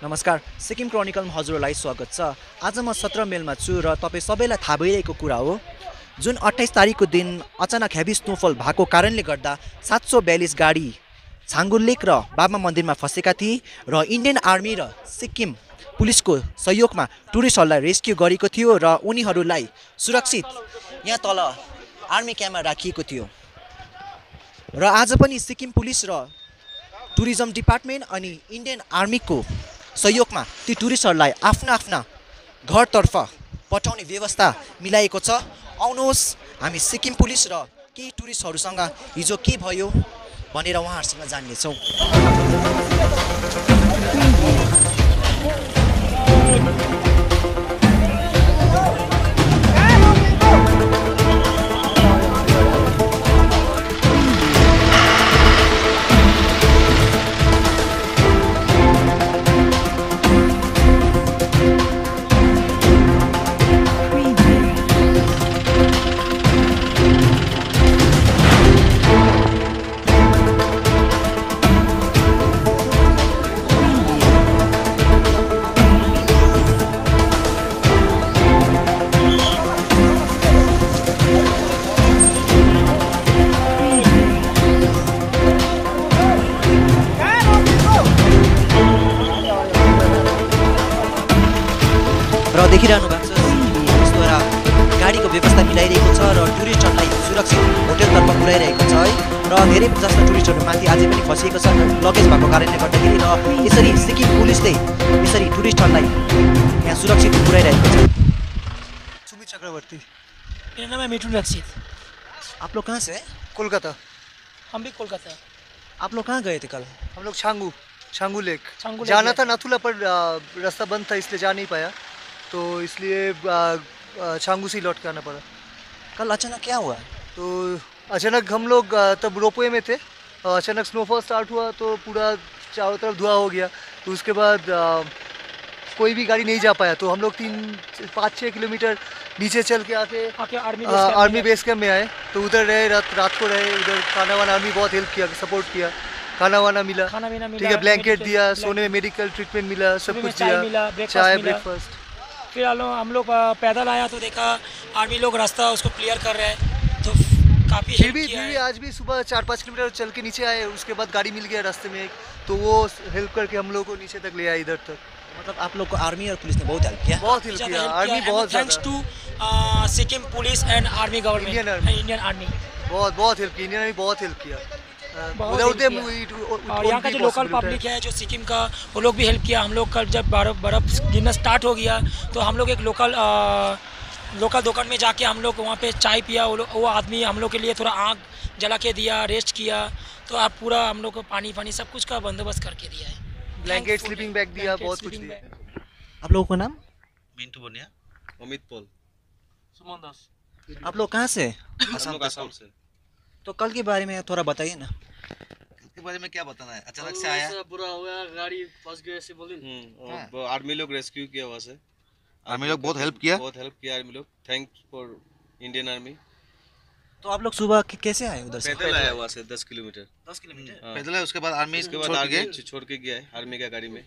नमस्कार, सिक्किम क्रोनिकलमा हजुरलाई स्वागत छ। आज म 17 मेलमा छु र तपाईँ सबैलाई थाहा भइरहेको कुरा हो, जुन 28 तारिकको दिन अचानक हेभी स्नोफल भएको कारणले गर्दा 742 गाडी छाङ्गु लेक र बाबा मन्दिरमा फसेका थिए र इन्डियन आर्मी र सिक्किम पुलिसको सहयोगमा टुरिस्टहरूलाई रेस्क्यु गरेको थियो र उनीहरूलाई सुरक्षित यहाँ तल आर्मी क्याम्पमा राखिएको थियो। र आज पनि सिक्किम पुलिस र टुरिज्म डिपार्टमेन्ट अनि इन्डियन आर्मीको सहयोगमा ती टुरिस्टहरूलाई आफ्ना घरतर्फ पठाउने व्यवस्था मिलाएको छ। आउनुहोस् हामी सिक्किम पुलिस र केही टुरिस्टहरूसँग हिजो के भयो भनेर उहाँहरूसँग जान्नेछौँ। र देखिरहनु भएको छ पुलिसद्वारा गाडीको व्यवस्था मिलाइरहेको छ र टुरिस्टहरूलाई सुरक्षित होटेलतर्फ पुर्याइरहेको छ है। र धेरै जस्ता टुरिस्टहरू माथि अझै पनि फसिएको छ लगेज भएको कारणले गर्दाखेरि, र यसरी सिक्किम पुलिसले यसरी टुरिस्टहरूलाई यहाँ सुरक्षित पुर्याइरहेको छ। सुमित चक्रवर्ती। मेरा नाम है मिठुन रक्षित। आप लोग कहाँ से हैं? कोलकाता। हम भी कोलकाता। आप लोग कहाँ गए थे कल? हम लोग छांगू लेक छांगू लेक जाना था नाथुला, पर रास्ता बंद था इसलिए जा नहीं पाया, तो इसलिए छांगू से लौट के आना पड़ा। कल अचानक क्या हुआ? तो अचानक हम लोग तब रोपवे में थे, अचानक स्नोफॉल स्टार्ट हुआ तो पूरा चारों तरफ धुआं हो गया। तो उसके बाद कोई भी गाड़ी नहीं जा पाया, तो हम लोग 5-6 किलोमीटर नीचे चल के आके आर्मी बेस कैम्प में आए। तो उधर रहे, रात को रहे उधर। खाना वाना आर्मी बहुत हेल्प किया, सपोर्ट किया, खाना वाना मिला, ठीक है, ब्लैंकेट दिया, सोने में मेडिकल ट्रीटमेंट मिला, सब कुछ दिया, चाय ब्रेकफास्ट। फिर हम लोग पैदल आया तो देखा आर्मी लोग रास्ता उसको क्लियर कर रहे हैं, तो काफ़ी फिर भी आज भी सुबह 4-5 किलोमीटर चल के नीचे आए, उसके बाद गाड़ी मिल गया रास्ते में एक, तो वो हेल्प करके हम लोग को नीचे तक ले आया, इधर तक। मतलब आप लोग को आर्मी और पुलिस ने बहुत हेल्प किया? बहुत हेल्प किया, आर्मी बहुत thanks to Sikkim police and army government, Indian army बहुत हेल्प की, इंडियन आर्मी बहुत हेल्प किया। और यहाँ का जो लोकल पब्लिक है जो सिक्किम का, वो लोग भी हेल्प किया। हम लोग कल जब बर्फ़ गिरना स्टार्ट हो गया तो हम लोग एक लोकल दुकान में जाके हम लोग वहाँ पे चाय पिया। वो आदमी हम लोग के लिए थोड़ा आग जला के दिया, रेस्ट किया, तो आप पूरा हम लोग को पानी सब कुछ का बंदोबस्त करके दिया है। ब्लैंकेट, स्लीपिंग बैग दिया, बहुत कुछ दिया। आप लोगों का नाम? मिंटू बोनिया, अमित पॉल, सुमन दास। आप लोग कहाँ से? असम से। तो कल के बारे में थोड़ा बताइए ना। कल के बारे में क्या बताना है? अचानक से आया, बुरा हो गया, गाड़ी फंस गई ऐसे बोले। और आर्मी लोग रेस्क्यू किया वहाँ से। आर्मी लोग बहुत हेल्प किया आर्मी लोग। Thanks for Indian army. तो आप लोग सुबह कैसे आए उधर से? पैदल आया वहाँ से 10 किलोमीटर। 10 किलोमीटर पैदल है, उसके बाद आर्मी उसके बाद आगे छोड़ के गया है आर्मी का गाड़ी में।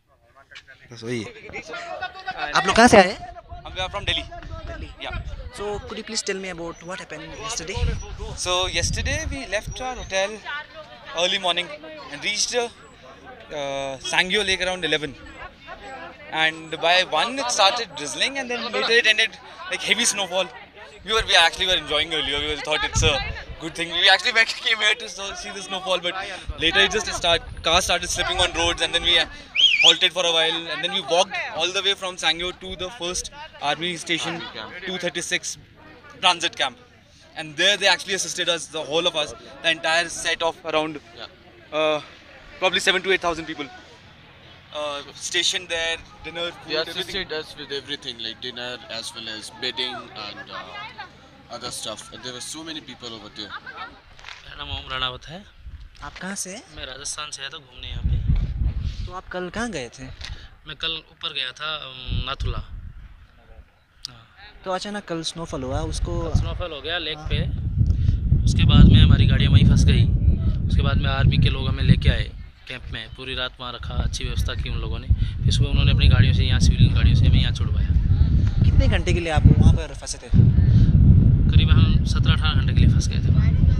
बस वही है। आप लोग कहाँ से आए? We are from Delhi. Yeah. So could you please tell me about what happened yesterday? So yesterday we left our hotel early morning and reached Sangyo Lake around 11. And by 1 it started drizzling, and then later it ended like heavy snowfall. We actually were enjoying earlier. We thought it's a good thing. We actually came here to see the snowfall, but later cars started slipping on roads, and then we halted for a while, and then we walked all the way from Sangyo to the first army station, 236 transit camp. And there they actually assisted us, the whole of us, the entire set of around probably 7,000 to 8,000 people. Stationed there, dinner, food, they assisted us with everything, like dinner as well as bedding and other stuff. And there were so many people over there. मेरा नाम ओम राणावत है। आप कहाँ से? मैं राजस्थान से आया था घूमने यहाँ पे। तो आप कल कहाँ गए थे? मैं कल ऊपर गया था नाथुला। तो अचानक कल स्नोफॉल हुआ, उसको स्नोफॉल हो गया लेक पे। उसके बाद में हमारी गाड़ियाँ वहीं फंस गई। उसके बाद में आर्मी के लोग हमें लेके आए कैंप में, पूरी रात वहाँ रखा, अच्छी व्यवस्था की उन लोगों ने। फिर सुबह उन्होंने अपनी गाड़ियों से, यहाँ सिविलियन गाड़ियों से हमें यहाँ छुड़वाया। कितने घंटे के लिए आप वहाँ पर फंसे थे? करीब हम 17-18 घंटे के लिए फंस गए थे।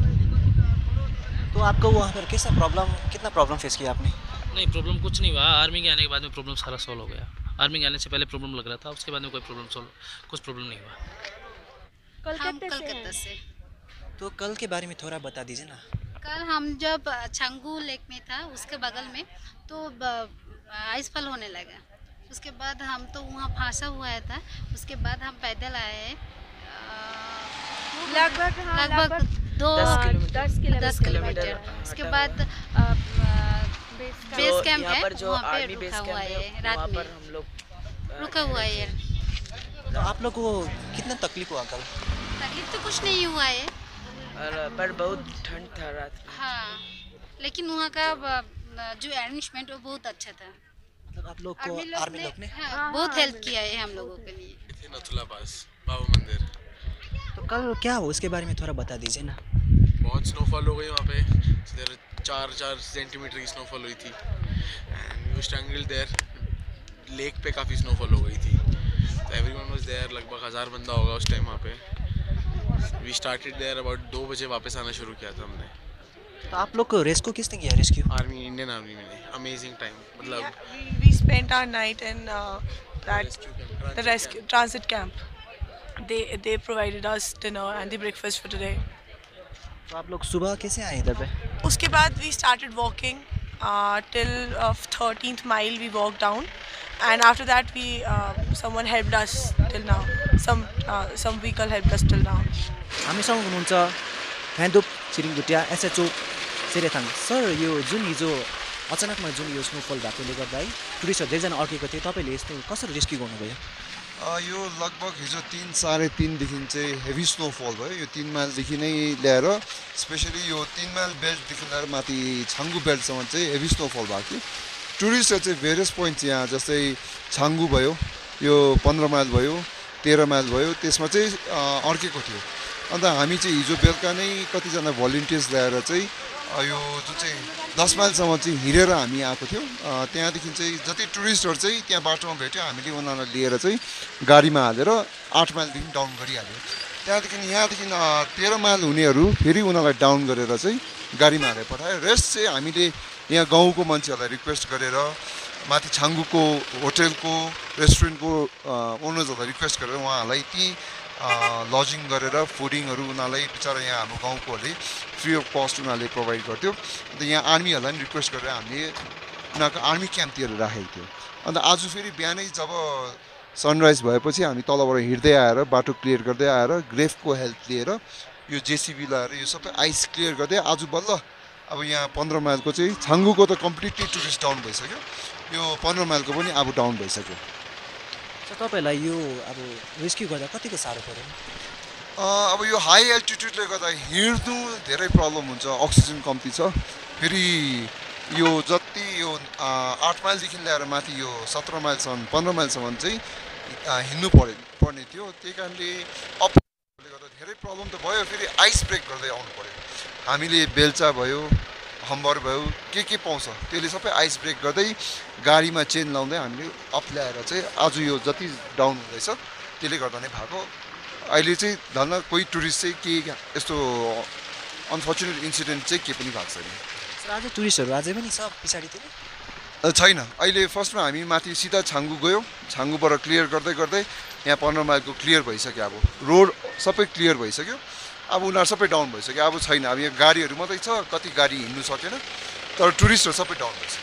तो आपको वहाँ पर कितना प्रॉब्लम फेस किया आपने? नहीं, प्रॉब्लम कुछ नहीं हुआ। आर्मी के आने के बाद में प्रॉब्लम सारा सॉल्व हो गया। आर्मी के आने से पहले प्रॉब्लम लग रहा था, उसके बाद में कुछ प्रॉब्लम नहीं हुआ। कलकत्ता से। तो कल के बारे में थोड़ा बता दीजिए ना। कल हम जब छंगू लेक में था, उसके बगल में तो आइस फॉल होने लगा। उसके बाद हम तो वहाँ फंसा हुआ था। उसके बाद हम पैदल आए, लगभग 10 किलोमीटर। उसके बाद बेस कैंप है, वहाँ पे रुका हुआ है, रात में हम लोग रुका हुआ है। तो आप लोग को कितना तकलीफ हुआ कल? तकलीफ तो कुछ नहीं हुआ है, पर बहुत ठंड था रात में। हाँ, लेकिन वहाँ का जो अरेंजमेंट वो बहुत अच्छा था। मतलब आप लोग को आर्मी लोग ने बहुत हेल्प किया है हम लोगों के लिए। नथुला पास बाबा मंदिर। तो कल क्या हो उसके बारे में थोड़ा बता दीजिए ना। बहुत स्नोफॉल हो गई वहाँ पे, 4 सेंटीमीटर की स्नोफॉल हुई थी। And we strangled there, lake पे काफ़ी स्नोफॉल हो गई थी। तो एवरीवन वाज देयर, लगभग 1000 बंदा होगा उस टाइम वहाँ पे। वी स्टार्टेड देयर अबाउट 2 बजे वापस आना शुरू किया था हमने। तो आप लोग को रेस्क्यू किसने किया? रेस्क्यू आर्मी, इंडियन आर्मी में। अमेजिंग टाइम, मतलब We spent our night in the rescue transit camp. They provided us dinner and the breakfast for today. तो आप लोग सुबह कैसे आए इधर पे? उसके बाद we started walking till 13th mile we walked down, and after that we someone helped us till now. Some vehicle helped us till now. हामीसँग हुनुहुन्छ ह्यान्डुप छिरिङभुटिया SHO सेरेथाङ सर। यो जुन हिजो अचानकमा जुन यो स्नोफल भएकोले गर्दा है टुरिस्टहरू धेरैजना अड्केको थियो, तपाईँले यस्तो कसरी रेस्क्यु गर्नुभयो? यो लगभग हिजो 3-3:30देखि चाहिँ हेभी स्नोफल भयो। यो 3 माइलदेखि नै ल्याएर स्पेसली यो 3 माइल बेल्टदेखि लिएर माथि छाङ्गु बेल्टसम्म चाहिँ हेभी स्नोफल भएको थियो। टुरिस्टहरू चाहिँ भेरियस पोइन्ट यहाँ जस्तै छाङ्गु भयो, यो 15 माइल भयो, 13 माइल भयो, त्यसमा चाहिँ अड्केको थियो। अन्त हामी चाहिँ हिजो बेलुका नै कतिजना भलिन्टियर्स ल्याएर चाहिँ यो जुन चाहिँ 10 माइलसम्म चाहिँ हिँडेर हामी आएको थियौँ। त्यहाँदेखि चाहिँ जति टुरिस्टहरू चाहिँ त्यहाँ बाटोमा भेट्यो, हामीले उनीहरूलाई लिएर चाहिँ गाडीमा हालेर 8 माइलदेखि डाउन गरिहाल्यो। त्यहाँदेखि यहाँदेखि 13 माइल हुनेहरू फेरि उनीहरूलाई डाउन गरेर चाहिँ गाडीमा हालेर पठायो। रेस्ट चाहिँ हामीले यहाँ गाउँको मान्छेहरूलाई रिक्वेस्ट गरेर, माथि छाङ्गुको होटेलको रेस्टुरेन्टको ओनर्सहरूलाई रिक्वेस्ट गरेर उहाँहरूलाई ती लजिङ गरेर फुडिङहरू उनीहरूलाई बिचरा यहाँ हाम्रो गाउँकोहरूले फ्री अफ कस्ट उनीहरूले प्रोभाइड गर्थ्यो। अन्त यहाँ आर्मीहरूलाई पनि रिक्वेस्ट गरेर हामीले उनीहरूको आर्मी क्याम्पतिर राखेको थियो। अन्त आज फेरि बिहानै जब सनराइज भएपछि हामी तलबाट हिँड्दै आएर बाटो क्लियर गर्दै आएर ग्रेफको हेल्प लिएर यो जेसिबी लगाएर यो सबै आइस क्लियर गर्दै आज बल्ल अब यहाँ 15 माइलको चाहिँ छाङ्गुको त कम्प्लिटली टुरिस्ट डाउन भइसक्यो, यो 15 माइलको पनि अब डाउन भइसक्यो। तपाईँहरूलाई यो अब रेस्क्यु गर्दा कतिको साह्रो पऱ्यो? अब यो हाई एल्टिट्युडले गर्दा हिँड्नु धेरै प्रब्लम हुन्छ, अक्सिजन कम्ती छ। फेरि यो जति यो 8 माइलदेखि ल्याएर माथि यो 17 माइलसम्म 15 माइलसम्म चाहिँ हिँड्नु पर्ने थियो। त्यही कारणले अपले गर्दा धेरै प्रब्लम त भयो। फेरि आइस ब्रेक गर्दै आउनु पऱ्यो। हामीले बेल्चा भयो, हम्बर भयो, के पाउँछ त्यसले सबै आइस ब्रेक गर्दै गाडीमा चेन लाउँदै हामीले अप ल्याएर चाहिँ आज यो जति डाउन हुँदैछ त्यसले गर्दा नै भएको। अहिले चाहिँ धन्न कोही टुरिस्ट चाहिँ के यस्तो अनफर्चुनेट इन्सिडेन्ट चाहिँ के पनि भएको छैन। आज टुरिस्टहरू अझै पनि छ पछाडितिर? छैन। अहिले फर्स्टमा हामी माथि सिधा छाङ्गु गयौँ, छाङ्गुबाट क्लियर गर्दै गर्दै यहाँ 15 माइलको क्लियर भइसक्यो। अब रोड सबै क्लियर भइसक्यो, अब उनीहरू सबै डाउन भइसक्यो। अब छैन, अब यहाँ गाडीहरू मात्रै छ, कति गाडी हिँड्नु सकेन, तर टुरिस्टहरू सबै डाउन भइसक्यो।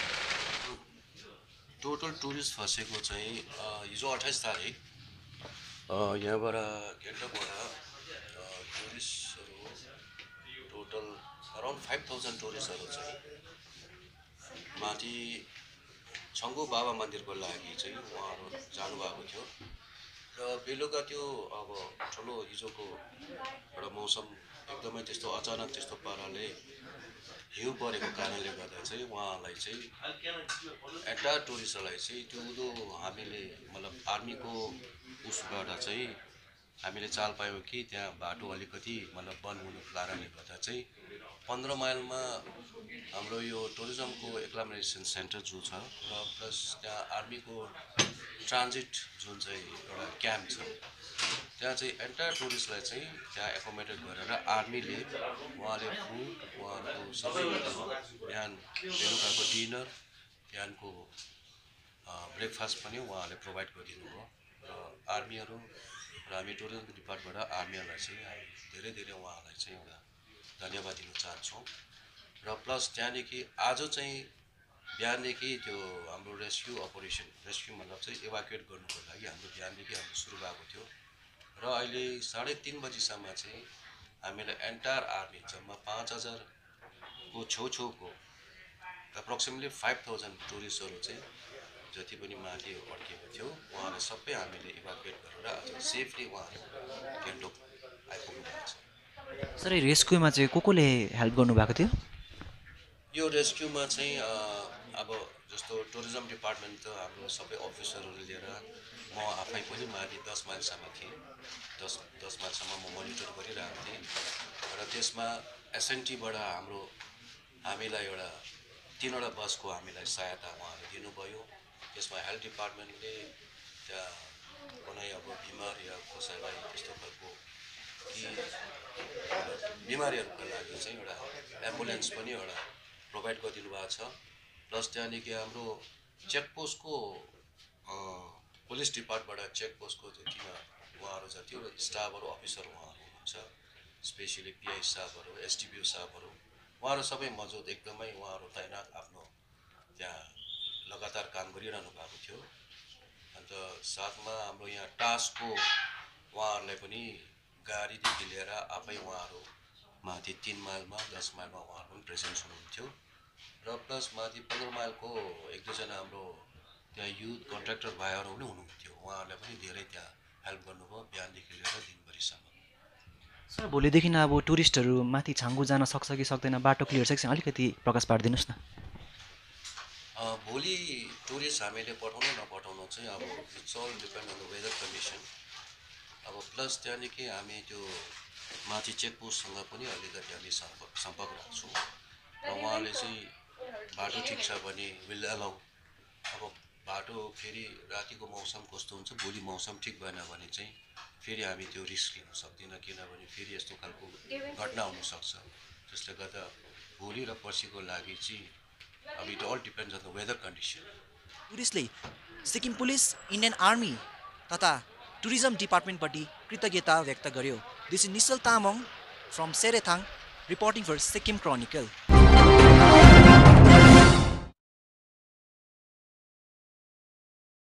टोटल टुरिस्ट फँसेको चाहिँ हिजो 28 तारिक यहाँबाट गान्तोकबाट टुरिस्टहरू टोटल अराउन्ड 5000 टुरिस्टहरू चाहिँ माथि छङ्गु बाबा मन्दिरको लागि चाहिँ उहाँहरू जानुभएको थियो। र बेलुका त्यो अब ठुलो हिजोको एउटा मौसम एकदमै त्यस्तो अचानक त्यस्तो पाराले हिउँ परेको कारणले गर्दा चाहिँ उहाँलाई चाहिँ एन्टायर टुरिस्टहरूलाई चाहिँ त्यो हामीले मतलब आर्मीको उसबाट चाहिँ हामीले चाल पायौँ कि त्यहाँ बाटो अलिकति मतलब बन्द हुनुको कारणले गर्दा चाहिँ 15 माइलमा हाम्रो यो टुरिज्मको एक्लामिनेसन सेन्टर जो छ र प्लस त्यहाँ आर्मीको ट्रान्जिट जुन चाहिँ एउटा क्याम्प छ त्यहाँ चाहिँ एन्टायर टुरिस्टलाई चाहिँ त्यहाँ एकोमोडेट गरेर आर्मीले उहाँले फुड उहाँको सबै बिहान बेलुकाको डिनर बिहानको ब्रेकफास्ट पनि उहाँले प्रोभाइड गरिदिनु भयो र आर्मीहरू र हामी टुरिज्म डिपार्टमेन्टबाट आर्मीहरूलाई चाहिँ हामी धेरै धेरै उहाँहरूलाई चाहिँ एउटा धन्यवाद दिन चाहन्छौँ र प्लस त्यहाँदेखि आज चाहिँ बिहानदेखि त्यो हाम्रो रेस्क्यु अपरेसन रेस्क्यु मतलब चाहिँ इभाकुएट गर्नुको लागि हाम्रो बिहानदेखि हाम्रो सुरु भएको थियो र अहिले 3:30 बजीसम्म चाहिँ हामीले एन्टायर आर्मी जम्मा 5000 को छेउछेउको एप्रोक्सिमेटली 5000 टुरिस्टहरू चाहिँ जति पनि माथि अड्किएको थियो उहाँले सबै हामीले इभाकुएट गरेर आज सेफली उहाँहरू गान्तोक आइपुग्नु भएको छ। सर यो रेस्क्युमा चाहिँ कोले हेल्प गर्नुभएको थियो? यो रेस्क्युमा चाहिँ अब जस्तो टुरिज्म डिपार्टमेन्ट त हाम्रो सबै अफिसरहरू लिएर म आफै पनि माथि 10 माइलसम्म थिएँ 10 माइलसम्म म मोनिटर गरिरहेको थिएँ र त्यसमा एसएनटीबाट हामीलाई एउटा 3वटा बसको हामीलाई सहायता उहाँले दिनुभयो। त्यसमा हेल्थ डिपार्टमेन्टले त्यहाँ कुनै अब बिमार या कसैलाई त्यस्तो खालको बिमारीहरूको लागि चाहिँ एउटा एम्बुलेन्स पनि एउटा प्रोभाइड गरिदिनु भएको छ। प्लस त्यहाँदेखि हाम्रो चेकपोस्टको पुलिस डिपार्टमेन्टबाट चेकपोस्टको जतिमा उहाँहरू जति स्टाफहरू अफिसर उहाँहरू हुनुहुन्छ स्पेसली पिआई साहबहरू एसटिपिओ साहबहरू उहाँहरू सबै मौजुद एकदमै उहाँहरू तैनात आफ्नो त्यहाँ लगातार काम गरिरहनु भएको थियो। अन्त साथमा हाम्रो यहाँ टासको उहाँहरूलाई पनि गाडीदेखि लिएर आफै उहाँहरू माथि 3 माइलमा 10 माइलमा उहाँहरू पनि प्रेजेन्स हुनुहुन्थ्यो र प्लस माथि 15 माइलको 1-2 जना हाम्रो त्यहाँ युथ कन्ट्र्याक्टर भाइहरू पनि हुनुहुन्थ्यो उहाँहरूले पनि धेरै त्यहाँ हेल्प गर्नुभयो बिहानदेखि लिएर दिनभरिसम्म। सर भोलिदेखि अब टुरिस्टहरू माथि छाङ्गु जान सक्छ कि सक्दैन बाटो क्लियर छ कि अलिकति प्रकाश पारिदिनुहोस् न। भोलि टुरिस्ट हामीले पठाउनु नपठाउनु चाहिँ अब it's all depend on the weather condition. अब प्लस त्यहाँदेखि हामी त्यो माथि चेकपोस्टसँग पनि अलिकति हामी सम्पर्क राख्छौँ र उहाँले चाहिँ बाटो ठिक छ भने विल अलाउ। अब बाटो फेरि रातिको मौसम कस्तो हुन्छ भोलि मौसम ठिक भएन भने चाहिँ फेरि हामी त्यो रिस्क लिन सक्दैनौँ किनभने फेरि यस्तो खालको घटना हुनसक्छ। त्यसले गर्दा भोलि र पर्सिको लागि चाहिँ अब it all depends on the weather condition. टुरिस्टले सिक्किम पुलिस इन्डियन आर्मी तथा टुरिज्म डिपार्टमेन्टप्रति कृतज्ञता व्यक्त गर्यो। This is Nischal Tamang from Sherathang reporting for Sikkim chronicle.